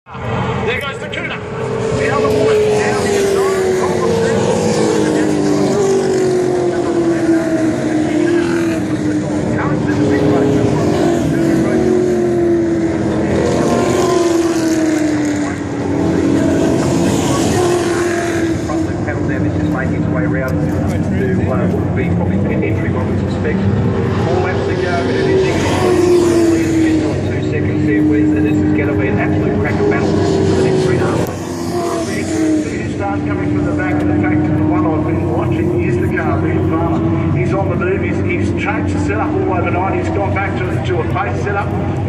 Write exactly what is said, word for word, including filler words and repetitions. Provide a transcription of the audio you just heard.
There goes the Kuna. The other woman down the This is making its way around to uh, what would be probably pit entry, one would suspect. Four laps to go, and it is exactly on two seconds here, Wes, and this is going to be an absolute cracker battle for the next three and a half laps. You start coming from the back, and the fact that the one I've been watching is the car, Reed Farmer. He's on the move, he's, he's changed the setup all overnight, he's gone back to, to a pace setup.